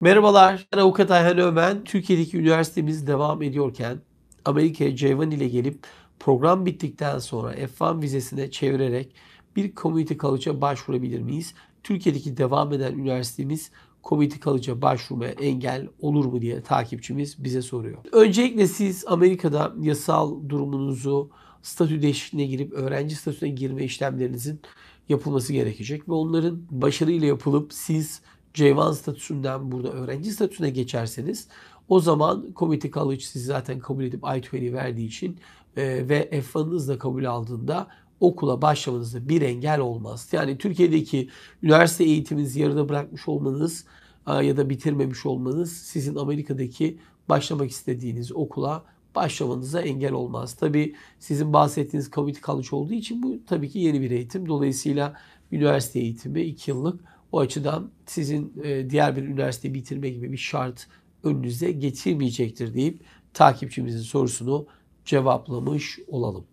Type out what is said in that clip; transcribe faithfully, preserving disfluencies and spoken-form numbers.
Merhabalar, ben Avukat Ayhan Ömen. Türkiye'deki üniversitemiz devam ediyorken Amerika'ya J bir ile gelip program bittikten sonra F bir vizesine çevirerek bir community college'a başvurabilir miyiz? Türkiye'deki devam eden üniversitemiz community college'a başvurmaya engel olur mu diye takipçimiz bize soruyor. Öncelikle siz Amerika'da yasal durumunuzu, statü değişikliğine girip öğrenci statüsüne girme işlemlerinizin yapılması gerekecek ve onların başarıyla yapılıp siz J bir statüsünden burada öğrenci statüsüne geçerseniz o zaman Community College sizi zaten kabul edip I yirmi verdiği için e, ve F bir'ınız da kabul aldığında okula başlamanızda bir engel olmaz. Yani Türkiye'deki üniversite eğitiminizi yarıda bırakmış olmanız ya da bitirmemiş olmanız sizin Amerika'daki başlamak istediğiniz okula başlamanıza engel olmaz. Tabii sizin bahsettiğiniz Community College olduğu için bu tabii ki yeni bir eğitim. Dolayısıyla üniversite eğitimi iki yıllık. O açıdan sizin diğer bir üniversiteyi bitirme gibi bir şart önünüze getirmeyecektir deyip takipçimizin sorusunu cevaplamış olalım.